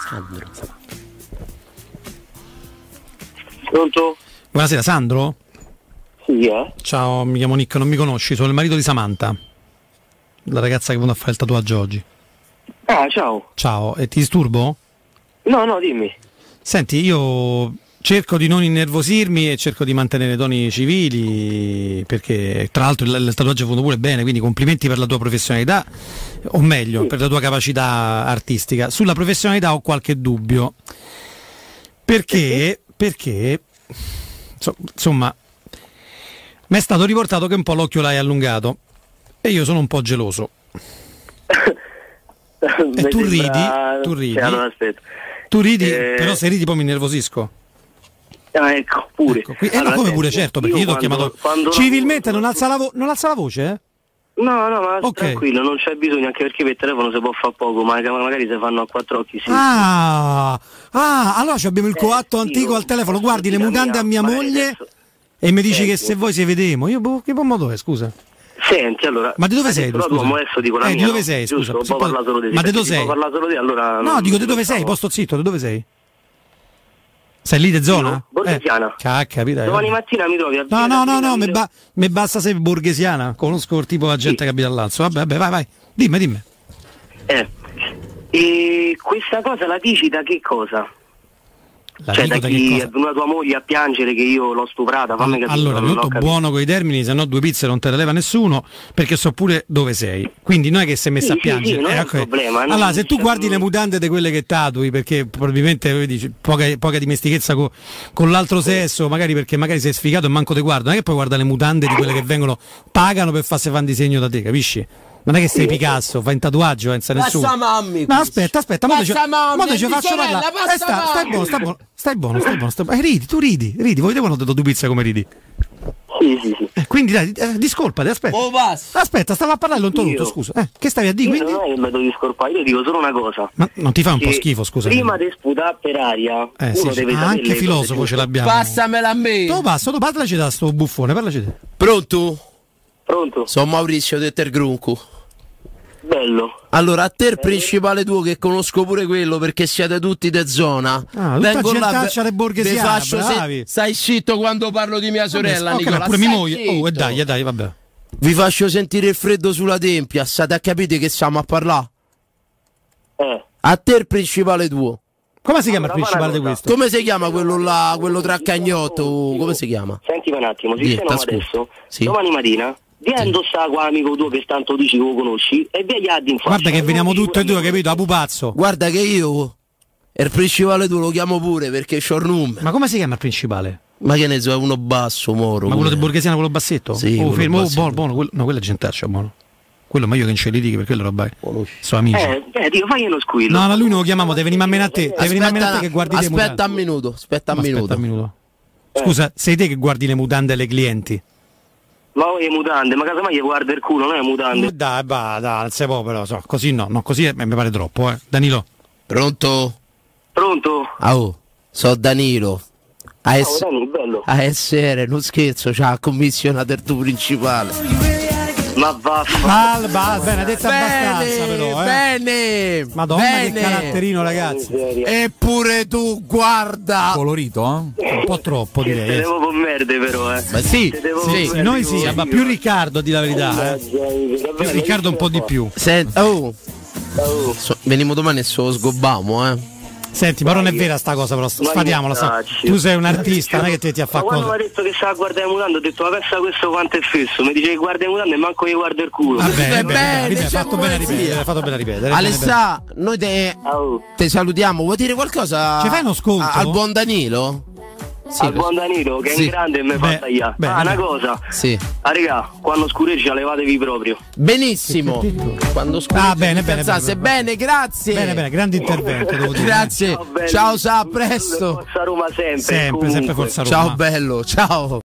Sandro. Pronto? Buonasera, Sandro? Sì, Ciao, mi chiamo Nick, non mi conosci, sono il marito di Samantha, la ragazza che è venuta a fare il tatuaggio oggi. Ah, ciao. Ciao, e ti disturbo? No, dimmi. Senti, io cerco di non innervosirmi e cerco di mantenere toni civili, perché tra l'altro il tatuaggio è venuto pure bene, quindi complimenti per la tua professionalità, o meglio, per la tua capacità artistica. Sulla professionalità ho qualche dubbio. Perché insomma, mi è stato riportato che un po' l'occhio l'hai allungato e io sono un po' geloso. E tu ridi, allora, aspetta. tu ridi, però se ridi poi mi innervosisco. Ah, ecco, pure. Ecco, allora, come pure, certo, perché io ti ho chiamato civilmente, non alza la voce, eh? No, ma Okay. tranquillo, non c'è bisogno, anche perché per telefono si può fare poco, ma magari se fanno a quattro occhi, sì. Allora abbiamo il coatto antico al telefono, guardi le mutande a mia moglie e mi dici che se voi si vedemo, io che buon modo è, scusa. Senti, allora. Ma di dove sei tu, scusa? Adesso dico la mia, di dove no? sei, scusa? Giusto, può parlare solo di te. Ma di dove sei? Può parlare solo di te, allora. No, dico di dove sei, posto zitto, di dove sei? Sei lì de zona? Io, Borghesiana. Capito. Domani mattina mi trovi a No, mi basta se borghesiana, conosco il tipo di gente che abita all'Alzo. Vabbè, vai. Dimmi. E questa cosa la dici da che cosa? Cioè da chi è venuta tua moglie a piangere che io l'ho stuprata? Fammi capire. Allora, tutto buono coi termini, se no 2 pizze non te le leva nessuno, perché so pure dove sei. Quindi non è che sei messa a piangere. Sì, non è un problema. Allora, se tu guardi le mutande di quelle che tatui, perché probabilmente vedi, poca dimestichezza con l'altro sesso, magari perché magari sei sfigato e manco te guardo, non è che puoi guardare le mutande di quelle che pagano per farsi fare un disegno da te, capisci? Non è che sei Picasso, fai un tatuaggio senza nessuno. Passa mammi. No, aspetta, mo ci faccio parlare. Stai buono. Ridi, tu ridi. Voi devono due pizze come ridi. Sì. Quindi dai, discolpati, aspetta. Aspetta, stava a parlare lontanuto, scusa. Che stavi a dire? Io non è che mi devo discolpare, io dico solo una cosa. Ma non ti fa un po' schifo, scusa? Prima di sputare per aria, uno deve anche filosofo ce l'abbiamo. Passamela a me. Tu parlaci da sto buffone, parlaci te. Pronto? Pronto? Sono Maurizio de Tergruncu. Bello. Allora, a te il principale tuo, che conosco pure quello perché siete tutti de zona. Vengo là, le borghesiane, bravi. Stai zitto quando parlo di mia sorella, Nicola. Pure mia moglie. E dai, vabbè. Vi faccio sentire il freddo sulla tempia, state a capire che stiamo a parlare? A te il principale tuo. Come si chiama il principale di questo? Come si chiama quello là, quello tra cagnotto? Come si chiama? Sentimi un attimo, sistemiamo adesso. Sì. Domani mattina vieni sta qua amico tuo che tanto dici che lo conosci e vedi in faccia. Guarda che veniamo tutti e due, capito? A pupazzo. Guarda che io il principale tuo lo chiamo pure perché c'ho il numero. Ma come si chiama il principale? Ma che ne so, è uno basso, moro. Ma quello di Borghesiana, quello bassetto? Sì. Fermo, buono. No, quello è gentaccio, buono. Quello è meglio che non ce li dighi, perché quello roba sono amici. Dio, fai uno squillo. No, lui non lo chiamiamo, deve venire a meno a te. Che guardi aspetta un minuto. Scusa, sei te che guardi le mutande alle clienti? Ma voi le mutande, ma casomai gli guarda il culo, non è mutande. Dai, non si può però, così no, così mi pare troppo, Danilo. Pronto? So Danilo. Bello. ASR, non scherzo, c'ha commissionato il tuo principale. Ma vaffa. Bene, detta abbastanza però, Bene. Madonna, che caratterino, ragazzi. Eppure tu, guarda. Colorito, Un po' troppo, direi. Te devo con merde però, Ma sì, noi sì, ma più Riccardo, di la verità, Più Riccardo un po' di più. Veniamo domani e so sgobbamo, Senti, ma non è vera sta cosa, però sfatiamola. Tu sei un artista, non è che ti ha fatto. Quando mi ha detto che stava a guardare le mutande, ho detto ma pensa questo quanto è fesso. Mi dice che guarda le mutande e manco che guarda il culo. Hai fatto bene a ripetere. Alessà, noi te salutiamo. Vuoi dire qualcosa? Ci fai uno sconto? Al buon Danilo? Sì, al buon Danilo che è in grande e mi fa tagliare. Una cosa. Sì. Raga, quando scureggia levatevi proprio. Benissimo. Quando scureggia. Bene, grazie. Bene, grande intervento, devo dire. Grazie. Ciao, a presto. Forza Roma sempre. Sempre Forza Roma. Ciao bello, ciao.